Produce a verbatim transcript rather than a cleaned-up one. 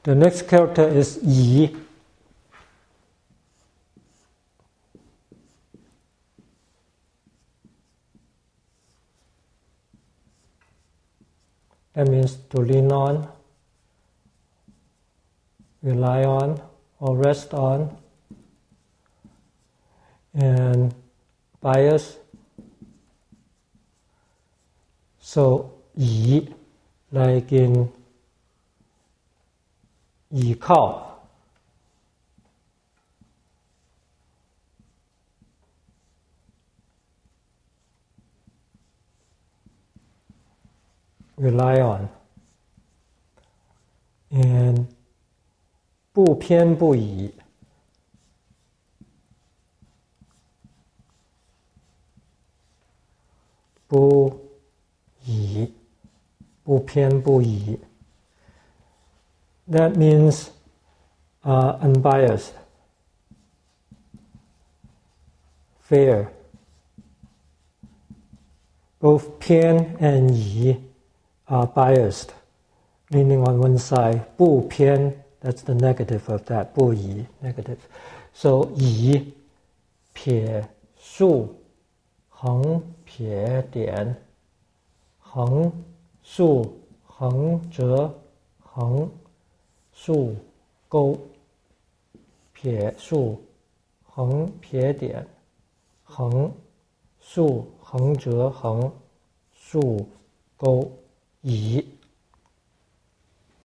The next character is yi. That means to lean on, rely on, or rest on. And bias. So yi, like in 倚靠 rely on, and 不偏不倚 不倚 不偏不倚 That means uh, unbiased, fair. Both 偏 and 倚 are biased, leaning on one side. 不偏, that's the negative of that. 不倚, negative. So 倚 撇竖横撇点横竖横折横竖钩撇竖横撇点横竖横折横竖钩倚